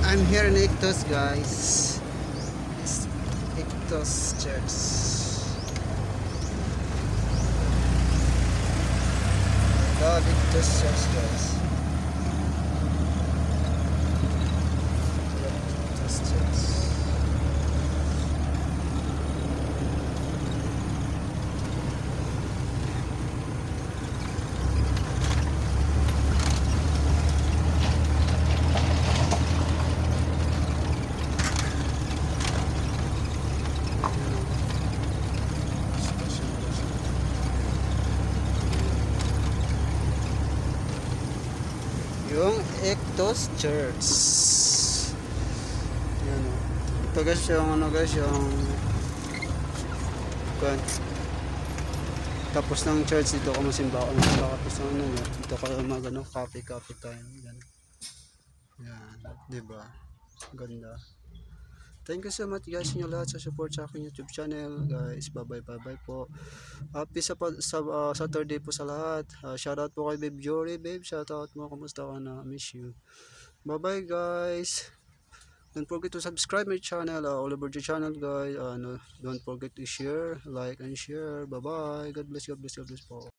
I'm here in Ithus, guys. It's Ithus Church. Love Ithus Church, guys. Love Ithus Church. Yung Ithus Church. Yan o. Ito guys yung yung kwan. Tapos ng church dito ka masimba ko. Tapos ng dito ka coffee time. Yan. Yan, diba? Ganda. Thank you so much guys inyo lahat sa support sa aking YouTube channel. Guys, bye po. Happy sa Saturday po sa lahat. Shoutout po kay Babe Jory. Babe, shoutout mo. Kumusta ka na? Miss you. Bye bye guys. Don't forget to subscribe my channel, all over G.Channel guys. Don't forget to share, like and share. Bye bye. God bless po.